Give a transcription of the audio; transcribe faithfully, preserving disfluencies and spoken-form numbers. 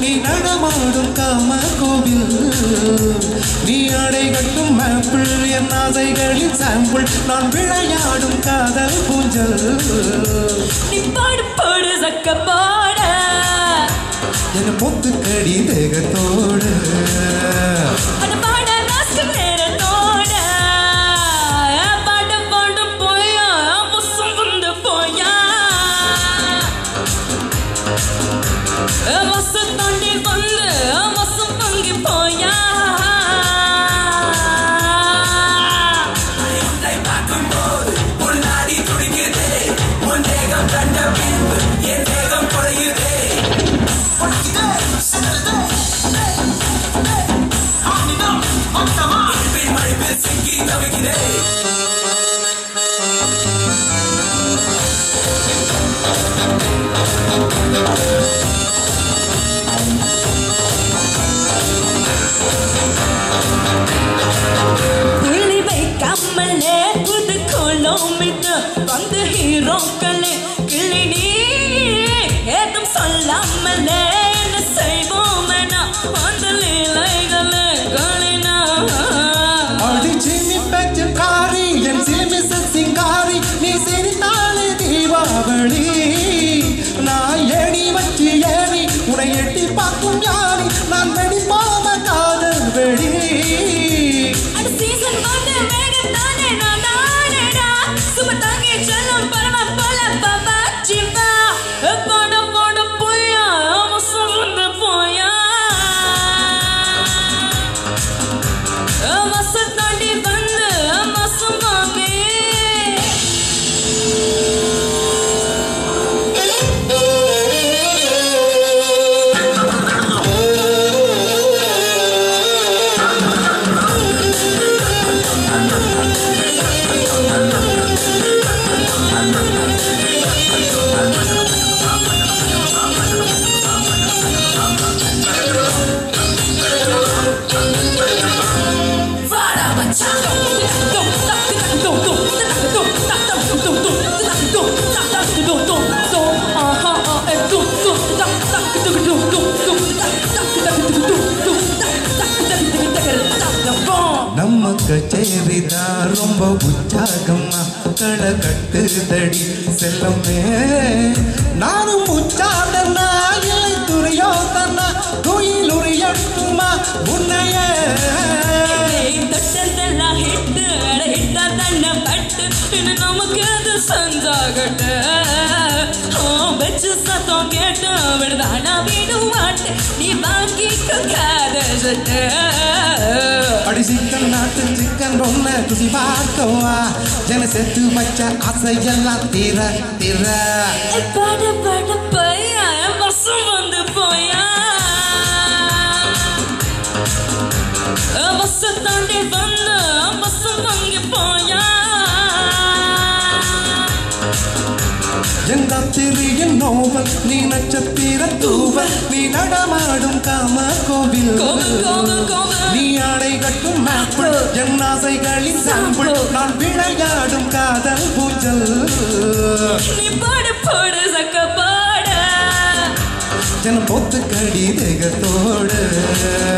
நீ நடமாடும் காம கோவில் நீ அடை கட்டும் மேப்பிள் என் ஆசைகளின் சாம்பிள் நான் விளையாடும் காதல் பூஞ்சல் நீ பாடு பாடு சக்க பாட என் பொத்துக்கடி தேகத்தோடு வந்து ஹீரோக்களே கிளி நீ ஏதும் சொல்லாமலே என்ன செய்வோமெனா அந்த லீலைகளே களினா அடி சிமி பெற்று காரி என் சிலிமிச சிங்காரி நீ சிரித்தாலே தீபாவளி நான் ஏணி வச்சு ஏறி உன்னை எட்டி பார்க்கும் யாரி நான் வெடி போம காதல் வெடி அது சீசன் வந்து வேகத்தானே நான் தானேடா சும்மா தாங்கி செல்லும் பரம போல பாபா ஜீவா போட போட போயா அவசரம் வந்து போயா அவசரம் தாண்டி வந்து அவசரம் வாங்கி நம்ம கச்சேரிதான் ரொம்ப உற்சாகமா களை கட்டுதடி செல்லமே நானும் உச்சாடனா இல்லை துறையோ தன்னா கோயில் உரியட்டுமா உன்னைய தொட்டதெல்லாம் ஹிட்டு அட ஹிட்டா தன்னை பட்டு இன்னும் நமக்கு அது சஞ்சாகட்ட வச்சு சத்தம் கேட்டு விடுதானா வீடு மாட்டு நீ வாங்கிக்க காதட்ட அடி சிக்கன் நாட்டு சிக்கன் ஒன்ன துசி பார்க்கவா ஜன செத்து வச்ச ஆசையெல்லாம் தீர தீர பட பட பையா வசம் வந்து போயா வச தாண்டி வந்து வசம் வாங்கி போயா எந்த திரியின் நோவல் நீ நட்சத்திர தூவல் நீ நடமாடும் காம கோவில் நீ ஆடை கட்டும் மேப்பிள் என் ஆசைகளின் சாம்பிள் நான் விளையாடும் காதல் பூஞ்சல் நீ பாடு போடு சக்க பாட என் பொத்துக்கடி தேகத்தோடு